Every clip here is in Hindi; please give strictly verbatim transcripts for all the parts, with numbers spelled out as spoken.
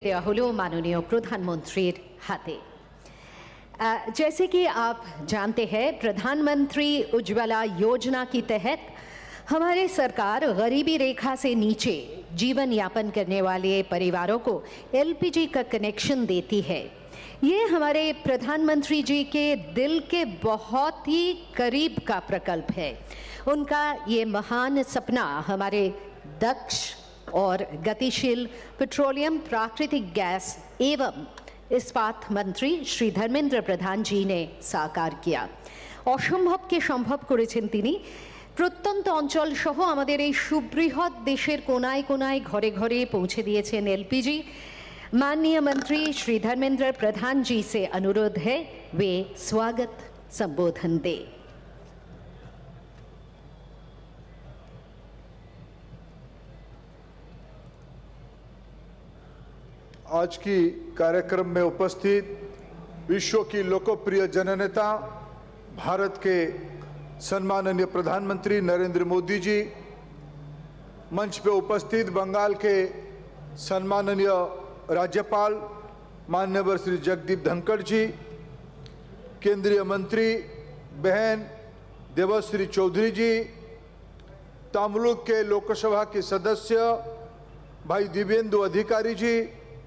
দেওয়া হলো माननीय प्रधानमंत्री हाथे। जैसे कि आप जानते हैं, प्रधानमंत्री उज्ज्वला योजना के तहत हमारे सरकार गरीबी रेखा से नीचे जीवन यापन करने वाले परिवारों को एलपीजी का कनेक्शन देती है। ये हमारे प्रधानमंत्री जी के दिल के बहुत ही करीब का प्रकल्प है। उनका ये महान सपना हमारे दक्ष और गतिशील पेट्रोलियम, प्राकृतिक गैस एवं इस्पात मंत्री श्री धर्मेंद्र प्रधान जी ने साकार किया। असम्भवके सम्भव करेছেন তিনি। প্রত্যন্ত অঞ্চল সহ আমাদের এই সুবৃহৎ দেশের কোনায় কোনায় ঘরে ঘরে পৌঁছে দিয়েছেন एलपीजी। माननीय मंत्री श्री धर्मेंद्र प्रधान जी से अनुरोध है वे स्वागत संबोधन दे। आज की कार्यक्रम में उपस्थित विश्व की लोकप्रिय जननेता भारत के सम्माननीय प्रधानमंत्री नरेंद्र मोदी जी, मंच पे उपस्थित बंगाल के सम्माननीय राज्यपाल माननीय श्री जगदीप धनखड़ जी, केंद्रीय मंत्री बहन देवश्री चौधरी जी, तमलुक के लोकसभा के सदस्य भाई दिव्येंदु अधिकारी जी,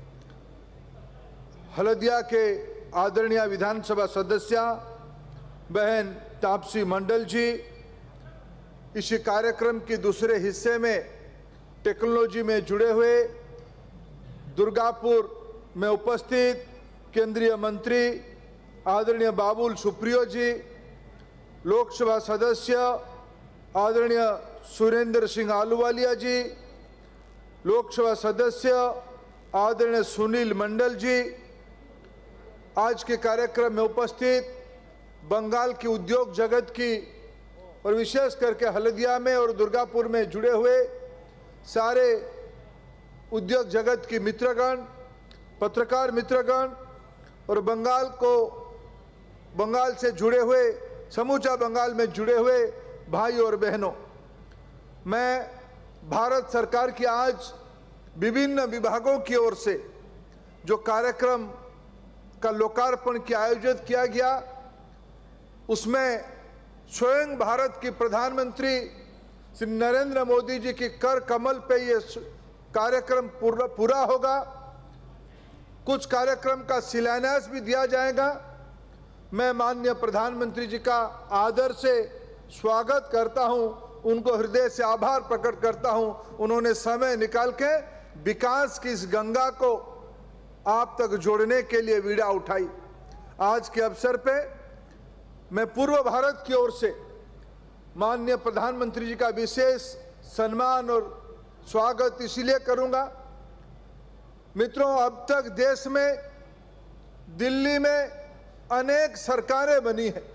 हल्दिया के आदरणीय विधानसभा सदस्य बहन तापसी मंडल जी, इस कार्यक्रम के दूसरे हिस्से में टेक्नोलॉजी में जुड़े हुए दुर्गापुर में उपस्थित केंद्रीय मंत्री आदरणीय बाबुल सुप्रियो जी, लोकसभा सदस्य आदरणीय सुरेंद्र सिंह आलूवालिया जी, लोकसभा सदस्य आदरणीय सुनील मंडल जी, आज के कार्यक्रम में उपस्थित बंगाल की उद्योग जगत की और विशेष करके हल्दिया में और दुर्गापुर में जुड़े हुए सारे उद्योग जगत की मित्रगण, पत्रकार मित्रगण और बंगाल को बंगाल से जुड़े हुए समूचा बंगाल में जुड़े हुए भाई और बहनों, मैं भारत सरकार की आज विभिन्न विभागों की ओर से जो कार्यक्रम का लोकार्पण की आयोजित किया गया, उसमें स्वयं भारत की प्रधानमंत्री श्री नरेंद्र मोदी जी की कर कमल पे ये कार्यक्रम पूरा पूरा होगा। कुछ कार्यक्रम का शिलान्यास भी दिया जाएगा। मैं माननीय प्रधानमंत्री जी का आदर से स्वागत करता हूं, उनको हृदय से आभार प्रकट करता हूं। उन्होंने समय निकाल के विकास की इस गंगा को आप तक जोड़ने के लिए बीड़ा उठाई। आज के अवसर पे मैं पूर्व भारत की ओर से माननीय प्रधानमंत्री जी का विशेष सम्मान और स्वागत इसलिए करूंगा। मित्रों, अब तक देश में दिल्ली में अनेक सरकारें बनी हैं।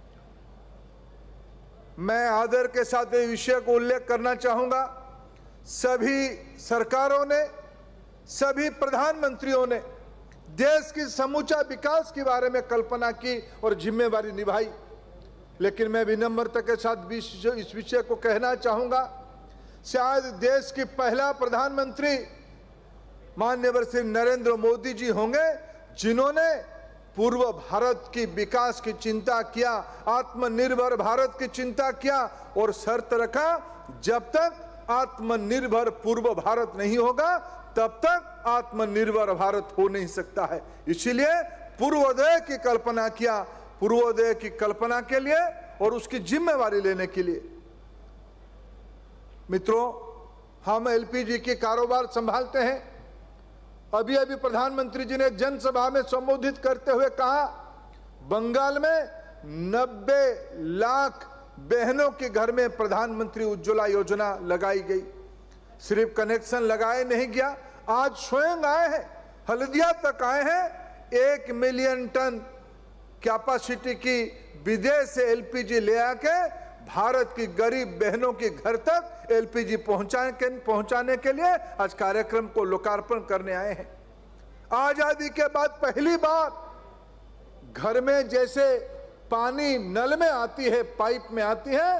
मैं आदर के साथ इस विषय को उल्लेख करना चाहूंगा। सभी सरकारों ने, सभी प्रधानमंत्रियों ने देश की समूचा विकास के बारे में कल्पना की और जिम्मेवारी निभाई, लेकिन मैं विनम्रता के साथ इस विषय को कहना चाहूंगा, शायद देश की पहला प्रधानमंत्री माननीय श्री नरेंद्र मोदी जी होंगे जिन्होंने पूर्व भारत की विकास की चिंता किया, आत्मनिर्भर भारत की चिंता किया और शर्त रखा, जब तक आत्मनिर्भर पूर्व भारत नहीं होगा तब तक आत्मनिर्भर भारत हो नहीं सकता है। इसीलिए पूर्वोदय की कल्पना किया, पूर्वोदय की कल्पना के लिए और उसकी जिम्मेवारी लेने के लिए। मित्रों, हम एलपीजी के कारोबार संभालते हैं। अभी अभी प्रधानमंत्री जी ने एक जनसभा में संबोधित करते हुए कहा, बंगाल में नब्बे लाख बहनों के घर में प्रधानमंत्री उज्ज्वला योजना लगाई गई। सिर्फ कनेक्शन लगाए नहीं गया, आज स्वयं आए हैं, हल्दिया तक आए हैं। एक मिलियन टन कैपेसिटी की विदेश से एलपीजी ले आके भारत की गरीब बहनों के घर तक एलपीजी पहुंचाने के पहुंचाने के लिए आज कार्यक्रम को लोकार्पण करने आए हैं। आजादी के बाद पहली बार घर में जैसे पानी नल में आती है, पाइप में आती है,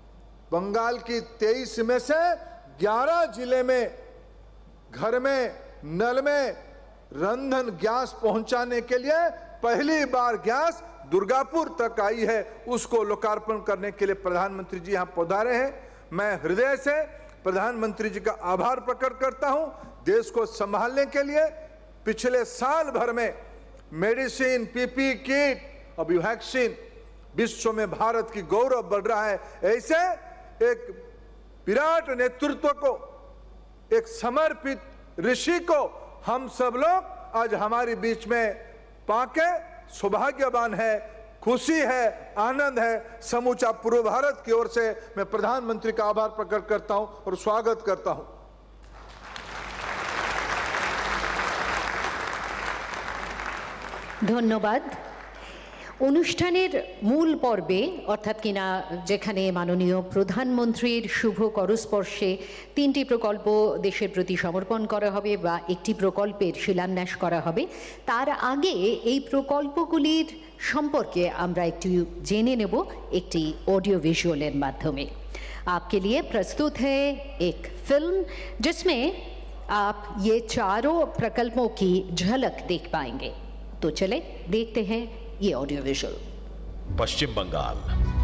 बंगाल की तेईस में से ग्यारह जिले में घर में नल में रंधन गैस पहुंचाने के लिए पहली बार गैस दुर्गापुर तक आई है, उसको लोकार्पण करने के लिए प्रधानमंत्री जी यहां पधारे हैं। मैं हृदय से प्रधानमंत्री जी का आभार प्रकट करता हूं। देश को संभालने के लिए पिछले साल भर में मेडिसिन, पीपी किट और वैक्सीन, विश्व में भारत की गौरव बढ़ रहा है। ऐसे एक विराट नेतृत्व को, एक समर्पित ऋषि को हम सब लोग आज हमारे बीच में पाके सौभाग्यवान है, खुशी है, आनंद है। समूचा पूर्व भारत की ओर से मैं प्रधानमंत्री का आभार प्रकट करता हूं और स्वागत करता हूं। ধন্যবাদ। অনুষ্ঠানের মূল পর্বে অর্থাৎ কিনা যেখানে মাননীয় প্রধানমন্ত্রীর শুভ করস্পর্শে তিনটি প্রকল্প দেশের প্রতি সমর্পণ করা হবে বা একটি প্রকল্পের শিলান্যাস করা হবে, তার আগে এই প্রকল্পগুলির সম্পর্কে আমরা একটু জেনে নেব একটি অডিও ভিজুয়ালের মাধ্যমে। आपके लिए प्रस्तुत है एक फिल्म जिसमें आप ये चारों प्रकल्पों की झलक देख पाएंगे। तो चले देखते हैं ये ऑडियो विजुअल। पश्चिम बंगाल।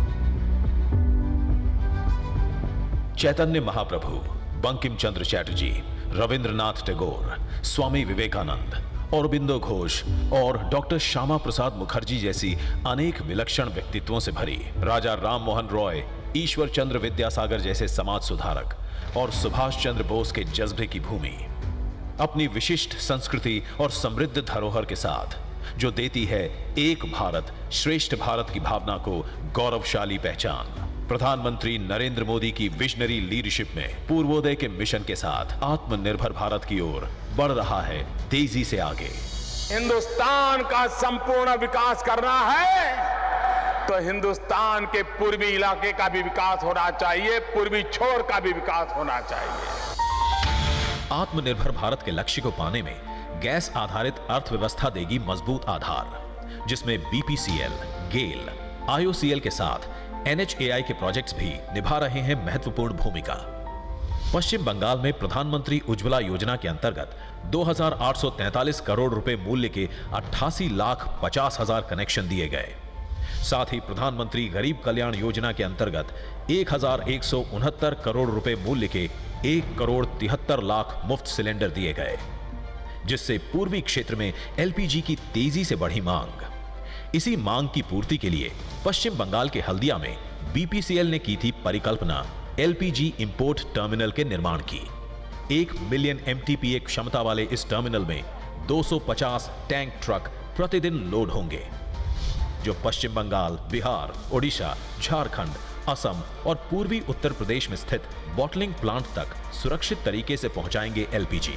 चैतन्य महाप्रभु, बंकिम चंद्र चैटर्जी, रविंद्रनाथ टैगोर, स्वामी विवेकानंद, औरबिंदो घोष और डॉक्टर श्यामा प्रसाद मुखर्जी जैसी अनेक विलक्षण व्यक्तित्वों से भरी, राजा राम मोहन रॉय, ईश्वर चंद्र विद्यासागर जैसे समाज सुधारक और सुभाष चंद्र बोस के जज्बे की भूमि, अपनी विशिष्ट संस्कृति और समृद्ध धरोहर के साथ जो देती है एक भारत श्रेष्ठ भारत की भावना को गौरवशाली पहचान। प्रधानमंत्री नरेंद्र मोदी की विजनरी लीडरशिप में पूर्वोदय के मिशन के साथ आत्मनिर्भर भारत की ओर बढ़ रहा है तेजी से आगे। हिंदुस्तान का संपूर्ण विकास करना है तो हिंदुस्तान के पूर्वी इलाके का भी विकास होना चाहिए, पूर्वी छोर का भी विकास होना चाहिए। आत्मनिर्भर भारत के लक्ष्य को पाने में गैस आधारित अर्थव्यवस्था देगी मजबूत आधार, जिसमें बीपीसीएल, गेल, आईओसीएल के साथ एनएचएआई के प्रोजेक्ट्स भी निभा रहे हैं महत्वपूर्ण भूमिका। पश्चिम बंगाल में प्रधानमंत्री उज्ज्वला योजना के अंतर्गत दो हज़ार आठ सौ तैंतालीस करोड़ रुपए मूल्य के अट्ठासी लाख पचास हजार कनेक्शन दिए गए। साथ ही प्रधानमंत्री गरीब कल्याण योजना के अंतर्गत एक हजार एक सौ उनहत्तर करोड़ रुपए मूल्य के एक करोड़ तिहत्तर लाख मुफ्त सिलेंडर दिए गए, जिससे पूर्वी क्षेत्र में एलपीजी की तेजी से बढ़ी मांग। इसी मांग की पूर्ति के लिए पश्चिम बंगाल के हल्दिया में बीपीसीएल ने की थी परिकल्पना एलपीजी इंपोर्ट टर्मिनल के निर्माण की। एक मिलियन एमटीपीए क्षमता वाले इस टर्मिनल में दो सौ पचास टैंक ट्रक प्रतिदिन लोड होंगे, जो पश्चिम बंगाल, बिहार, ओडिशा, झारखंड, असम और पूर्वी उत्तर प्रदेश में स्थित बॉटलिंग प्लांट तक सुरक्षित तरीके से पहुंचाएंगे एलपीजी।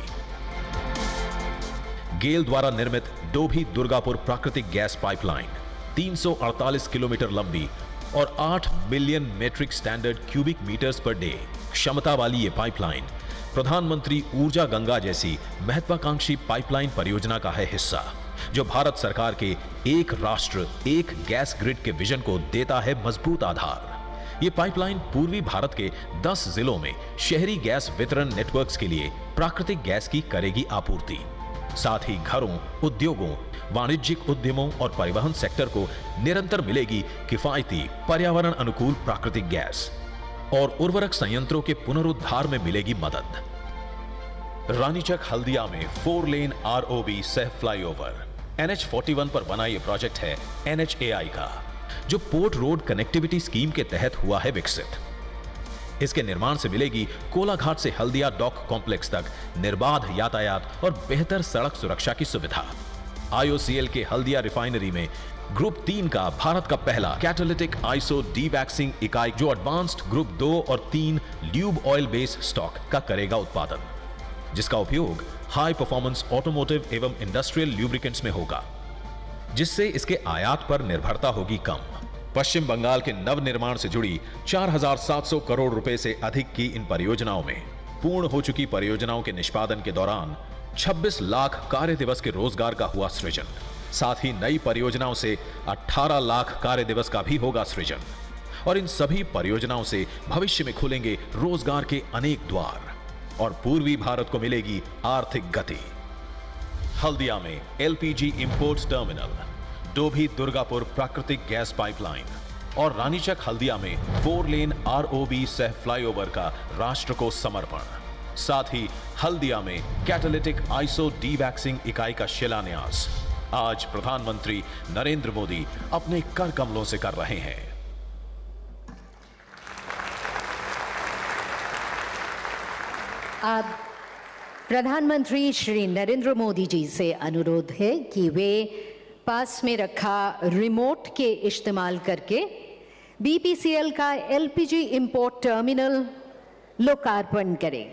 गेल द्वारा निर्मित डोभी दुर्गापुर प्राकृतिक गैस पाइपलाइन तीन सौ अड़तालीस किलोमीटर लंबी और आठ million metric standard cubic metres per day क्षमता वाली ये पाइपलाइन प्रधानमंत्री ऊर्जा गंगा जैसी महत्वाकांक्षी पाइपलाइन परियोजना का है हिस्सा, जो भारत सरकार के एक राष्ट्र एक गैस ग्रिड के विजन को देता है मजबूत आधार। ये पाइपलाइन पूर्वी भारत के दस जिलों में शहरी गैस वितरण नेटवर्क्स के लिए प्राकृतिक गैस की करेगी आपूर्ति। साथ ही घरों, उद्योगों, वाणिज्यिक उद्यमों और परिवहन सेक्टर को निरंतर मिलेगी किफायती पर्यावरण अनुकूल प्राकृतिक गैस और उर्वरक संयंत्रों के पुनरुद्धार में मिलेगी मदद। रानीचक हल्दिया में फोर लेन आरओबी सह फ्लाईओवर एनएच इकतालीस पर बना यह प्रोजेक्ट है एनएचएआई का, जो पोर्ट रोड कनेक्टिविटी स्कीम के तहत हुआ है विकसित। इसके निर्माण से मिलेगी कोलाघाट से हल्दिया डॉक कॉम्प्लेक्स तक निर्बाध यातायात और बेहतर सड़क सुरक्षा की सुविधा। आईओसीएल के हल्दिया रिफाइनरी में ग्रुप तीन का भारत का पहला कैटालिटिक आइसो डीवैक्सिंग इकाई, जो एडवांस्ड ग्रुप दो और तीन ल्यूब ऑयल बेस स्टॉक का करेगा उत्पादन, जिसका उपयोग हाई परफॉर्मेंस ऑटोमोटिव एवं इंडस्ट्रियल ल्यूब्रिकेंट्स में होगा, जिससे इसके आयात पर निर्भरता होगी कम। पश्चिम बंगाल के नवनिर्माण से जुड़ी चार हज़ार सात सौ करोड़ रुपए से अधिक की इन परियोजनाओं में पूर्ण हो चुकी परियोजनाओं के निष्पादन के दौरान छब्बीस लाख कार्य दिवस के रोजगार का हुआ सृजन। साथ ही नई परियोजनाओं से अठारह लाख कार्य दिवस का भी होगा सृजन और इन सभी परियोजनाओं से भविष्य में खुलेंगे रोजगार के अनेक द्वार। और पूर्वी भारत को मिलेगी आर्थिक गति। हल्दिया में LPG import terminal, Dobhi Durgapur प्राकृतिक गैस पाइपलाइन और रानीचक हल्दिया में फोर लेन आरओबी सह फ्लाईओवर का राष्ट्र को समर्पण। साथ ही हल्दिया में कैटालिटिक आइसो डी-वैक्सिंग इकाई का शिलान्यास आज प्रधानमंत्री नरेंद्र मोदी अपने कर कमलों से कर रहे हैं। अब प्रधानमंत्री श्री नरेंद्र मोदी जी से अनुरोध है कि वे पास में रखा रिमोट के इस्तेमाल करके बीपीसीएल का एलपीजी इंपोर्ट टर्मिनल लोकार्पण करें।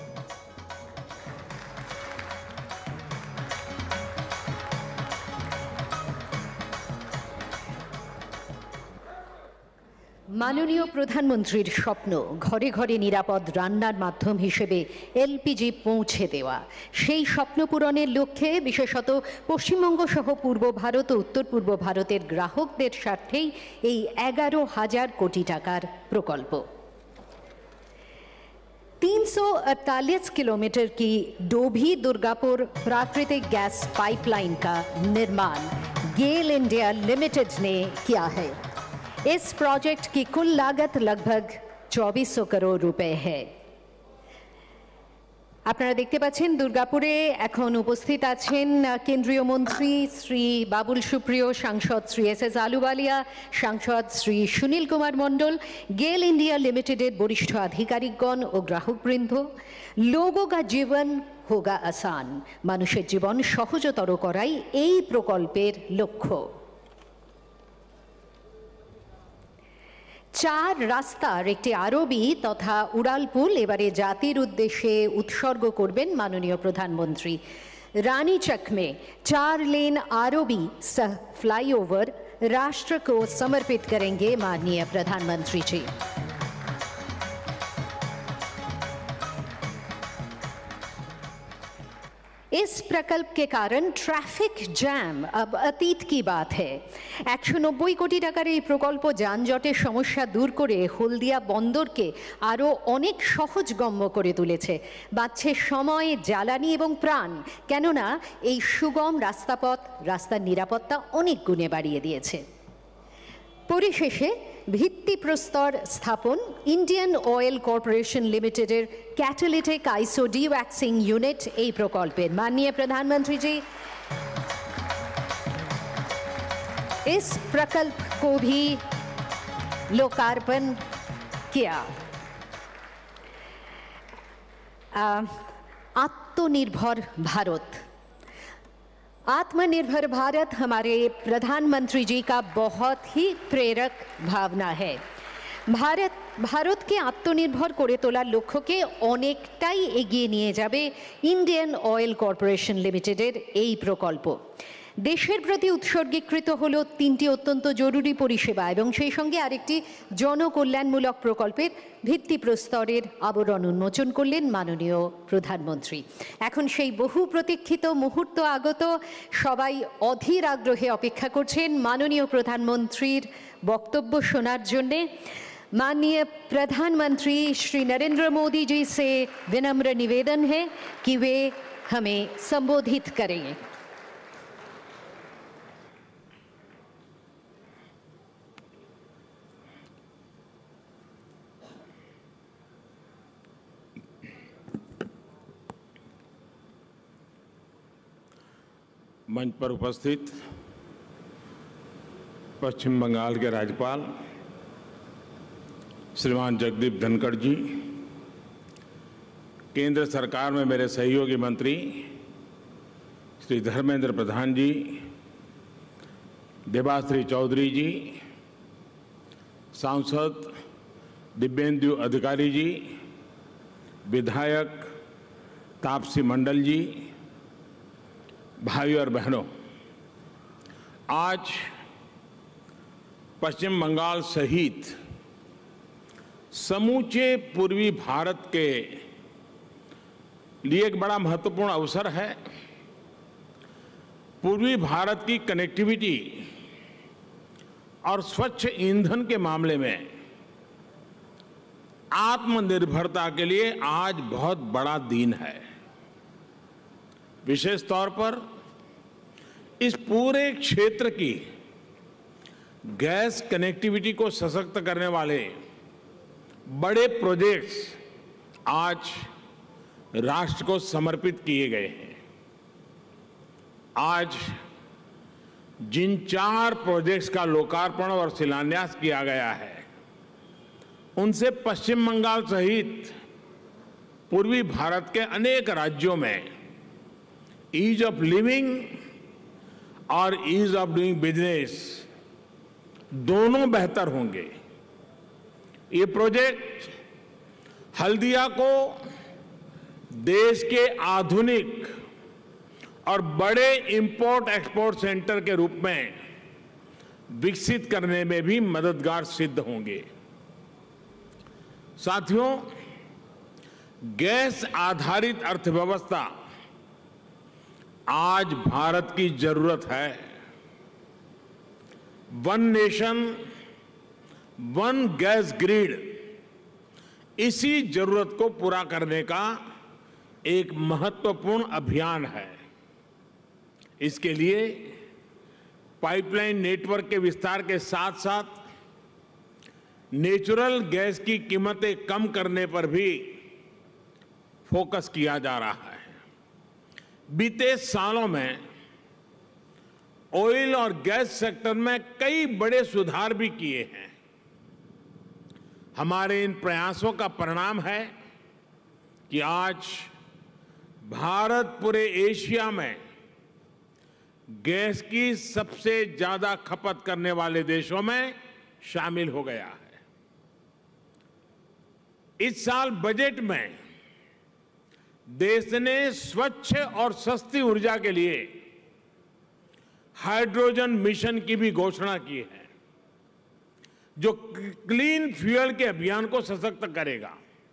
মাননীয় প্রধানমন্ত্রীর স্বপ্ন ঘরে ঘরে নিরাপদ রান্নার মাধ্যম হিসেবে এলপিজি পৌঁছে দেওয়া। সেই স্বপ্ন পূরণের লক্ষ্যে বিশেষত পশ্চিমবঙ্গ সহ পূর্ব ভারত ও উত্তর পূর্ব ভারতের গ্রাহকদের স্বার্থেই এই এগারো হাজার কোটি টাকার প্রকল্প। तीन सौ अड़तालीस किलोमीटर की डोभी दुर्गापुर प्राकृतिक गैस पाइपलाइन का निर्माण गेल इंडिया लिमिटेड ने किया है। इस प्रोजेक्ट की कुल लागत लगभग चौबीस सौ करोड़ रुपए है। আপনারা দেখতে পাচ্ছেন দুর্গাপুরে এখন উপস্থিত আছেন কেন্দ্রীয় মন্ত্রী শ্রী বাবুল সুপ্রিয়, সাংসদ শ্রী এস এস আলুওয়ালিয়া, সাংসদ শ্রী সুনীল কুমার মণ্ডল, গেল ইন্ডিয়া লিমিটেডের বরিষ্ঠ আধিকারিকগণ ও গ্রাহকবৃন্দ। লোগো কা জীবন হোগা আসান, মানুষের জীবন সহজতর করাই এই প্রকল্পের লক্ষ্য। চার রাস্তার একটি আরবি তথা উড়ালপুল এবারে জাতির উদ্দেশ্যে উৎসর্গ করবেন মাননীয় প্রধানমন্ত্রী। रानीचक में चार लेन आरओबी सह फ्लाईओवर राष्ट्र को समर्पित करेंगे माननीय प्रधानमंत्री जी। इस प्रकल्प के कारण ट्रैफिक जैम अब अतीत की बात है। একশো নব্বই কোটি টাকার এই প্রকল্প যানজটের সমস্যা দূর করে হলদিয়া বন্দরকে আরও অনেক সহজগম্য করে তুলেছে। বাঁচছে সময়, জ্বালানি এবং প্রাণ, কেননা এই সুগম রাস্তাপথ রাস্তার নিরাপত্তা অনেক গুণে বাড়িয়ে দিয়েছে। পরিশেষে ভিত্তিপ্রস্তর স্থাপন ইন্ডিয়ান অয়েল কর্পোরেশন লিমিটেডের कैटालिटिक आइसो डी-वैक्सिंग यूनिट এই প্রকল্পের। माननीय प्रधानमंत्री जी, इस प्रकल्प को भी लोकार्पण किया। आत्मनिर्भर भारत, आत्मनिर्भर भारत हमारे प्रधानमंत्री जी का बहुत ही प्रेरक भावना है। भारत ভারতকে আত্মনির্ভর করে তোলার লক্ষ্যকে অনেকটাই এগিয়ে নিয়ে যাবে ইন্ডিয়ান অয়েল কর্পোরেশন লিমিটেডের এই প্রকল্প। দেশের প্রতি উৎসর্গীকৃত হলো তিনটি অত্যন্ত জরুরি পরিষেবা এবং সেই সঙ্গে আরেকটি জনকল্যাণমূলক প্রকল্পের ভিত্তিপ্রস্তরের আবরণ উন্মোচন করলেন মাননীয় প্রধানমন্ত্রী। এখন সেই বহু প্রতীক্ষিত মুহূর্ত আগত, সবাই অধীর আগ্রহে অপেক্ষা করছেন মাননীয় প্রধানমন্ত্রীর বক্তব্য শোনার জন্যে। माननीय प्रधानमंत्री श्री नरेंद्र मोदी जी से विनम्र निवेदन है कि वे हमें संबोधित करें। मंच पर उपस्थित पश्चिम बंगाल के राज्यपाल श्रीमान जगदीप धनखड़ जी, केंद्र सरकार में मेरे सहयोगी मंत्री श्री धर्मेंद्र प्रधान जी, देबाश्री चौधरी जी, सांसद दिव्येंदु अधिकारी जी, विधायक तापसी मंडल जी, भाई और बहनों, आज पश्चिम बंगाल सहित समूचे पूर्वी भारत के लिए एक बड़ा महत्वपूर्ण अवसर है। पूर्वी भारत की कनेक्टिविटी और स्वच्छ ईंधन के मामले में आत्मनिर्भरता के लिए आज बहुत बड़ा दिन है। विशेष तौर पर इस पूरे क्षेत्र की गैस कनेक्टिविटी को सशक्त करने वाले बड़े प्रोजेक्ट्स आज राष्ट्र को समर्पित किए गए हैं। आज जिन चार प्रोजेक्ट्स का लोकार्पण और शिलान्यास किया गया है, उनसे पश्चिम बंगाल सहित पूर्वी भारत के अनेक राज्यों में ईज ऑफ लिविंग और ईज ऑफ डूइंग बिजनेस दोनों बेहतर होंगे। ये प्रोजेक्ट हल्दिया को देश के आधुनिक और बड़े इंपोर्ट एक्सपोर्ट सेंटर के रूप में विकसित करने में भी मददगार सिद्ध होंगे। साथियों, गैस आधारित अर्थव्यवस्था आज भारत की जरूरत है। One nation one gas grid इसी जरूरत को पूरा करने का एक महत्वपूर्ण अभियान है। इसके लिए पाइपलाइन नेटवर्क के विस्तार के साथ साथ नेचुरल गैस की कीमतें कम करने पर भी फोकस किया जा रहा है। बीते सालों में ऑयल और गैस सेक्टर में कई बड़े सुधार भी किए हैं। हमारे इन प्रयासों का परिणाम है कि आज भारत पूरे एशिया में गैस की सबसे ज्यादा खपत करने वाले देशों में शामिल हो गया है। इस साल बजट में देश ने स्वच्छ और सस्ती ऊर्जा के लिए हाइड्रोजन मिशन की भी घोषणा की है, जो क्लीन फ्यूल के अभियान को सशक्त करेगा।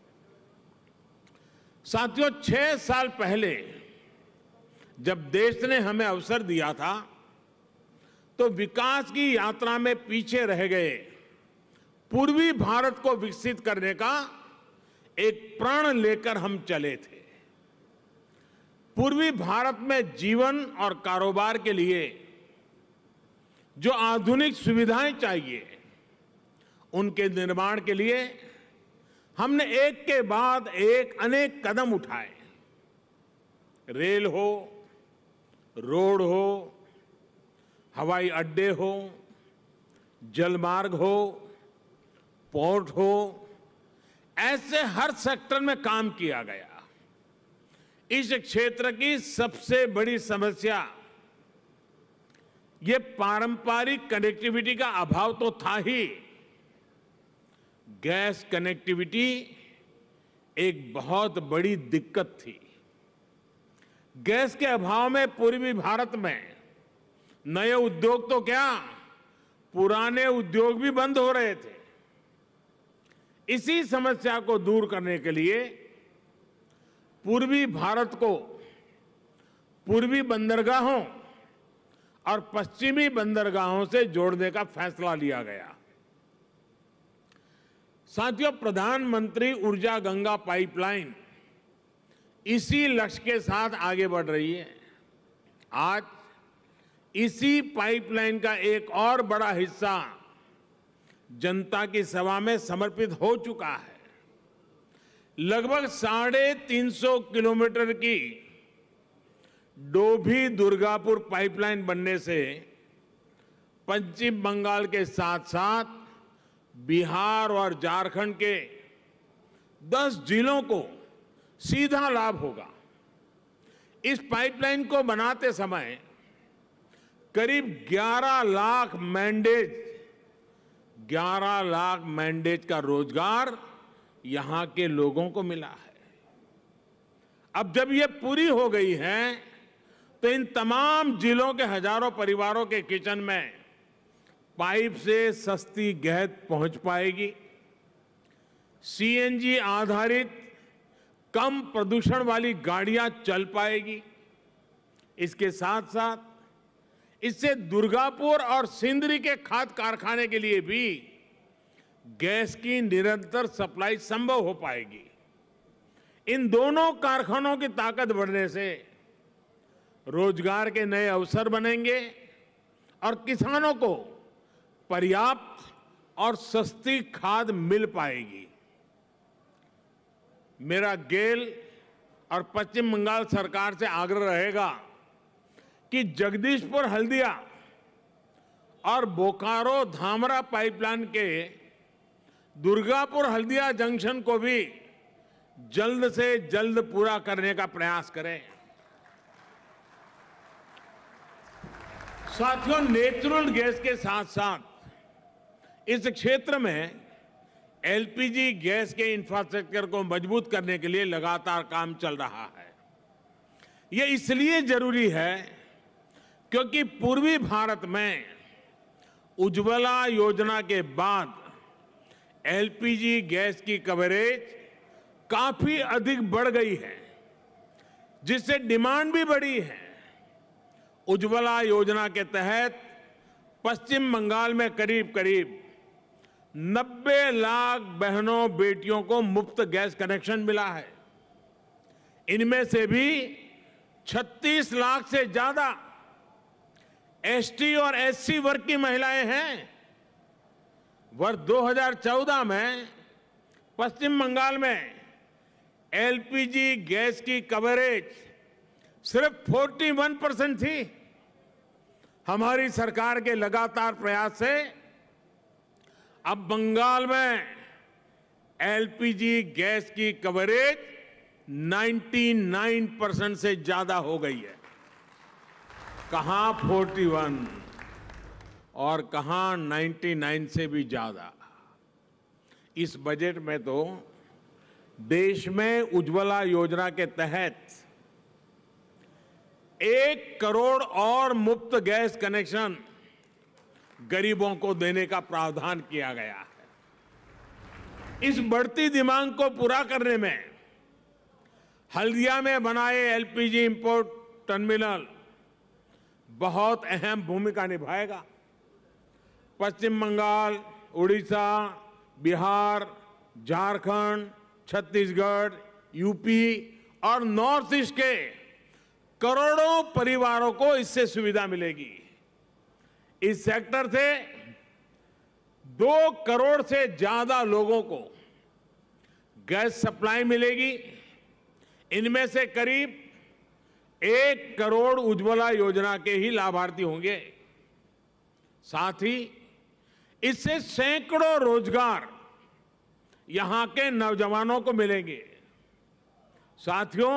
साथियों, छह साल पहले जब देश ने हमें अवसर दिया था, तो विकास की यात्रा में पीछे रह गए पूर्वी भारत को विकसित करने का एक प्रण लेकर हम चले थे। पूर्वी भारत में जीवन और कारोबार के लिए जो आधुनिक सुविधाएं चाहिए, उनके निर्माण के लिए हमने एक के बाद एक अनेक कदम उठाए। रेल हो, रोड हो, हवाई अड्डे हो, जलमार्ग हो, पोर्ट हो, ऐसे हर सेक्टर में काम किया गया। इस क्षेत्र की सबसे बड़ी समस्या ये पारंपरिक कनेक्टिविटी का अभाव तो था ही, गैस कनेक्टिविटी एक बहुत बड़ी दिक्कत थी। गैस के अभाव में पूर्वी भारत में नए उद्योग तो क्या, पुराने उद्योग भी बंद हो रहे थे। इसी समस्या को दूर करने के लिए पूर्वी भारत को पूर्वी बंदरगाहों और पश्चिमी बंदरगाहों से जोड़ने का फैसला लिया गया। साथियों, प्रधानमंत्री ऊर्जा गंगा पाइपलाइन इसी लक्ष्य के साथ आगे बढ़ रही है। आज इसी पाइपलाइन का एक और बड़ा हिस्सा जनता की सेवा में समर्पित हो चुका है। लगभग साढ़े तीन सौ किलोमीटर की डोभी दुर्गापुर पाइपलाइन बनने से पश्चिम बंगाल के साथ साथ बिहार और झारखंड के दस जिलों को सीधा लाभ होगा। इस पाइपलाइन को बनाते समय करीब ग्यारह लाख मैंडेज ग्यारह लाख मैंडेज का रोजगार यहां के लोगों को मिला है। अब जब ये पूरी हो गई है, तो इन तमाम जिलों के हजारों परिवारों के किचन में पाइप से सस्ती गैस पहुंच पाएगी। सीएनजी आधारित कम प्रदूषण वाली गाड़ियां चल पाएगी। इसके साथ साथ इससे दुर्गापुर और सिंदरी के खाद कारखाने के लिए भी गैस की निरंतर सप्लाई संभव हो पाएगी। इन दोनों कारखानों की ताकत बढ़ने से रोजगार के नए अवसर बनेंगे और किसानों को पर्याप्त और सस्ती खाद मिल पाएगी। मेरा गेल और पश्चिम बंगाल सरकार से आग्रह रहेगा कि जगदीशपुर हल्दिया और बोकारो धामरा पाइपलाइन के दुर्गापुर हल्दिया जंक्शन को भी जल्द से जल्द पूरा करने का प्रयास करें। साथियों, नेचुरल गैस के साथ साथ इस क्षेत्र में एलपीजी गैस के इंफ्रास्ट्रक्चर को मजबूत करने के लिए लगातार काम चल रहा है। ये इसलिए जरूरी है क्योंकि पूर्वी भारत में उज्ज्वला योजना के बाद एलपीजी गैस की कवरेज काफी अधिक बढ़ गई है, जिससे डिमांड भी बढ़ी है। उज्ज्वला योजना के तहत पश्चिम बंगाल में करीब करीब नब्बे लाख बहनों बेटियों को मुफ्त गैस कनेक्शन मिला है। इनमें से भी छत्तीस लाख से ज्यादा एसटी और एससी वर्ग की महिलाएं हैं। वर्ष दो हज़ार चौदह में पश्चिम बंगाल में एलपीजी गैस की कवरेज सिर्फ इकतालीस परसेंट थी। हमारी सरकार के लगातार प्रयास से अब बंगाल में एलपीजी गैस की कवरेज निन्यानवे परसेंट से ज्यादा हो गई है। कहां इकतालीस और कहां निन्यानवे से भी ज्यादा। इस बजट में तो देश में उज्ज्वला योजना के तहत एक करोड़ और मुफ्त गैस कनेक्शन गरीबों को देने का प्रावधान किया गया है। इस बढ़ती डिमांड को पूरा करने में हल्दिया में बनाए एलपीजी इंपोर्ट टर्मिनल बहुत अहम भूमिका निभाएगा। पश्चिम बंगाल, उड़ीसा, बिहार, झारखंड, छत्तीसगढ़, यूपी और नॉर्थ ईस्ट के करोड़ों परिवारों को इससे सुविधा मिलेगी। इस सेक्टर से दो करोड़ से ज्यादा लोगों को गैस सप्लाई मिलेगी। इनमें से करीब एक करोड़ उज्ज्वला योजना के ही लाभार्थी होंगे। साथ ही इससे सैकड़ों रोजगार यहां के नौजवानों को मिलेंगे। साथियों,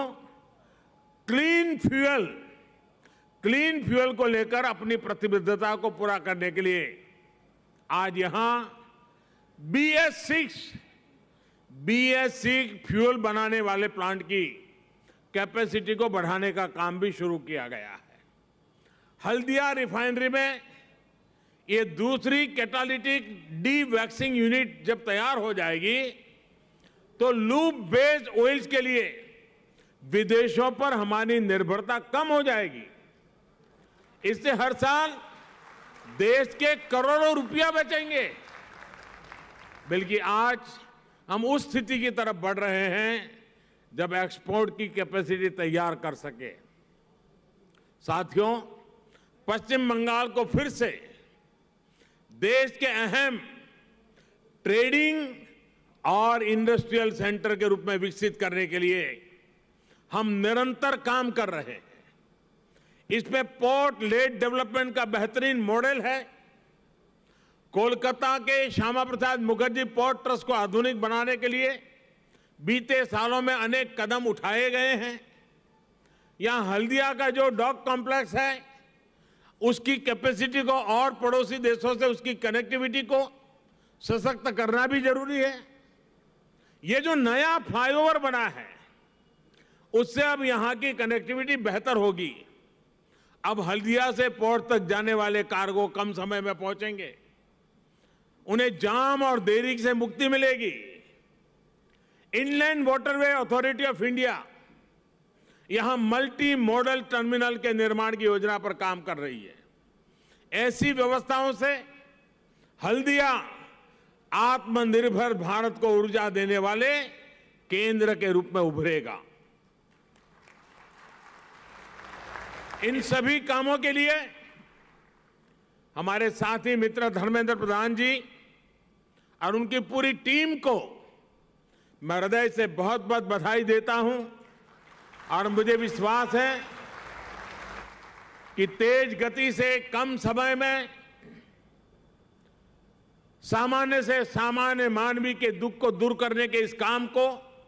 क्लीन फ्यूल क्लीन फ्यूल को लेकर अपनी प्रतिबद्धता को पूरा करने के लिए आज यहां B S six B S six fuel बनाने वाले प्लांट की कैपेसिटी को बढ़ाने का काम भी शुरू किया गया है। हल्दिया रिफाइनरी में ये दूसरी कैटालिटिक डी वैक्सिंग यूनिट जब तैयार हो जाएगी तो लूप बेस्ड ऑयल्स के लिए विदेशों पर हमारी निर्भरता कम हो जाएगी। इससे हर साल देश के करोड़ों रुपया बचेंगे। बल्कि आज हम उस स्थिति की तरफ बढ़ रहे हैं जब एक्सपोर्ट की कैपेसिटी तैयार कर सके। साथियों, पश्चिम बंगाल को फिर से देश के अहम ट्रेडिंग और इंडस्ट्रियल सेंटर के रूप में विकसित करने के लिए हम निरंतर काम कर रहे हैं। इसमें पोर्ट लेड डेवलपमेंट का बेहतरीन मॉडल है। कोलकाता के श्यामा प्रसाद मुखर्जी पोर्ट ट्रस्ट को आधुनिक बनाने के लिए बीते सालों में अनेक कदम उठाए गए हैं। यहां हल्दिया का जो डॉक कॉम्प्लेक्स है उसकी कैपेसिटी को और पड़ोसी देशों से उसकी कनेक्टिविटी को सशक्त करना भी जरूरी है। ये जो नया फ्लाईओवर बना है उससे अब यहां की कनेक्टिविटी बेहतर होगी। अब हल्दिया से पोर्ट तक जाने वाले कार्गो कम समय में पहुंचेंगे, उन्हें जाम और देरी से मुक्ति मिलेगी। Inland waterway authority of India यहां मल्टी मॉडल टर्मिनल के निर्माण की योजना पर काम कर रही है। ऐसी व्यवस्थाओं से हल्दिया आत्मनिर्भर भारत को ऊर्जा देने वाले केंद्र के रूप में उभरेगा। इन सभी कामों के लिए हमारे साथी मित्र धर्मेंद्र प्रधान जी और उनकी पूरी टीम को मैं हृदय से बहुत बहुत बधाई देता हूं और मुझे विश्वास है कि तेज गति से कम समय में सामान्य से सामान्य मानवी के दुख को दूर करने के इस काम को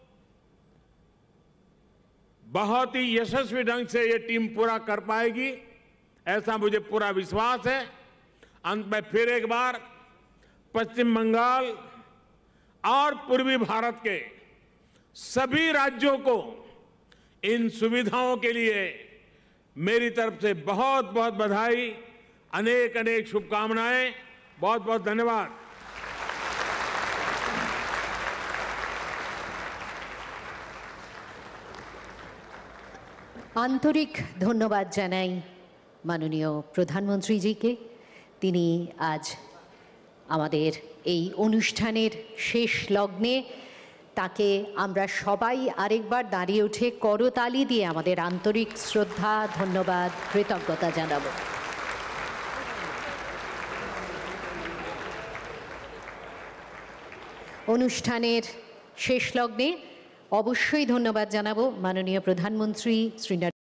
बहुत ही यशस्वी ढंग से ये टीम पूरा कर पाएगी, ऐसा मुझे पूरा विश्वास है। अंत में फिर एक बार पश्चिम बंगाल और पूर्वी भारत के सभी राज्यों को इन सुविधाओं के लिए मेरी तरफ से बहुत बहुत बधाई, अनेक अनेक शुभकामनाएं, बहुत बहुत धन्यवाद। আন্তরিক ধন্যবাদ জানাই মাননীয় প্রধানমন্ত্রীজিকে। তিনি আজ আমাদের এই অনুষ্ঠানের শেষ লগ্নে তাকে আমরা সবাই আরেকবার দাঁড়িয়ে উঠে করতালি দিয়ে আমাদের আন্তরিক শ্রদ্ধা, ধন্যবাদ, কৃতজ্ঞতা জানাব। অনুষ্ঠানের শেষ লগ্নে অবশ্যই ধন্যবাদ জানাবো মাননীয় প্রধানমন্ত্রী শ্রী